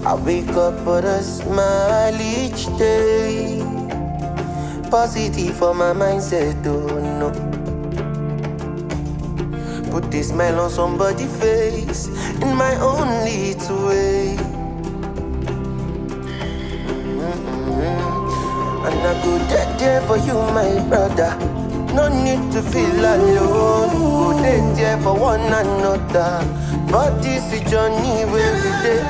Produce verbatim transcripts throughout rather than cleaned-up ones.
I wake up with a smile each day. Positive for my mindset, oh no. Put this smile on somebody's face in my own little way. Mm-hmm. And I go dead there for you, my brother. No need to feel alone. Go dead there for one another. But this is journey where we did.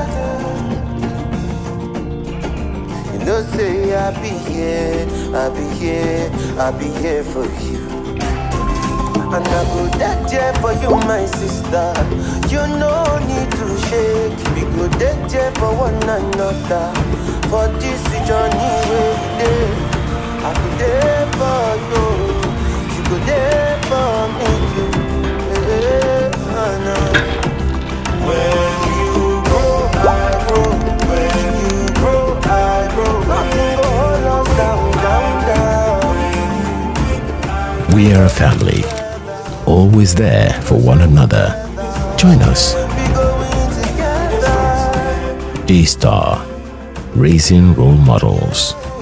You know, say I'll be here, I'll be here, I'll be here for you. And I go dead there for you, my sister. You no need to shake. We go dead there for one another. For this journey where we did. I go there for you. You go there for me too. Yeah, I know. When you grow, I grow. When you grow, I grow. Nothing go hold us down, down, down. We are a family, always there for one another. Join us. Daystar, raising role models.